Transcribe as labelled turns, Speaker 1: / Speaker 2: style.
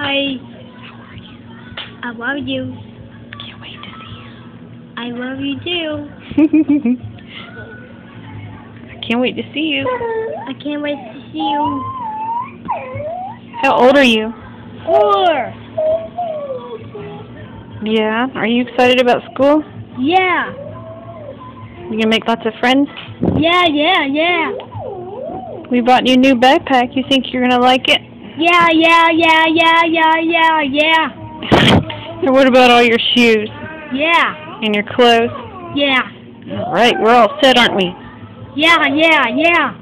Speaker 1: I love you.
Speaker 2: Can't wait to see you.
Speaker 1: I love you too.
Speaker 2: I can't wait to see you.
Speaker 1: I can't wait to see you.
Speaker 2: How old are you?
Speaker 1: 4.
Speaker 2: Yeah. Are you excited about school?
Speaker 1: Yeah.
Speaker 2: You gonna make lots of friends?
Speaker 1: Yeah.
Speaker 2: We bought you a new backpack. You think you're gonna like it?
Speaker 1: Yeah.
Speaker 2: And what about all your shoes
Speaker 1: Yeah.
Speaker 2: and your clothes?
Speaker 1: Yeah.
Speaker 2: All right, we're all set, aren't we?
Speaker 1: Yeah.